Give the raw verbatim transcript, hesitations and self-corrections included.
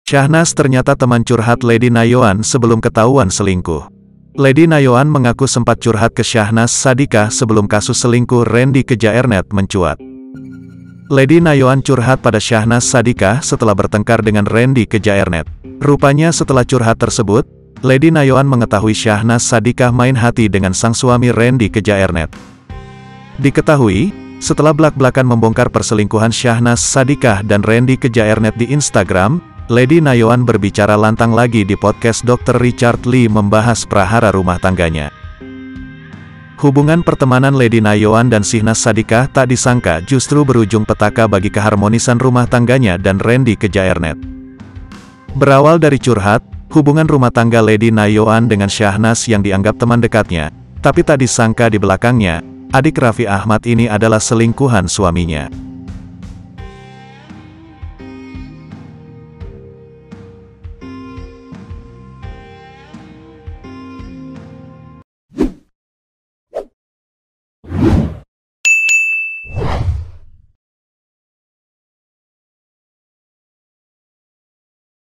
Syahnas ternyata teman curhat Lady Nayoan sebelum ketahuan selingkuh. Lady Nayoan mengaku sempat curhat ke Syahnas Sadikah sebelum kasus selingkuh Randy Kejaernet mencuat. Lady Nayoan curhat pada Syahnas Sadikah setelah bertengkar dengan Randy Kejaernet. Rupanya setelah curhat tersebut, Lady Nayoan mengetahui Syahnas Sadikah main hati dengan sang suami Randy Kejaernet. Diketahui, setelah belak-belakan membongkar perselingkuhan Syahnas Sadikah dan Randy Kejaernet di Instagram, Lady Nayoan berbicara lantang lagi di podcast dokter Richard Lee membahas prahara rumah tangganya. Hubungan pertemanan Lady Nayoan dan Syahnas Sadikah tak disangka justru berujung petaka bagi keharmonisan rumah tangganya dan Randy Kejaernet. Berawal dari curhat, hubungan rumah tangga Lady Nayoan dengan Syahnas yang dianggap teman dekatnya, tapi tak disangka di belakangnya, adik Raffi Ahmad ini adalah selingkuhan suaminya.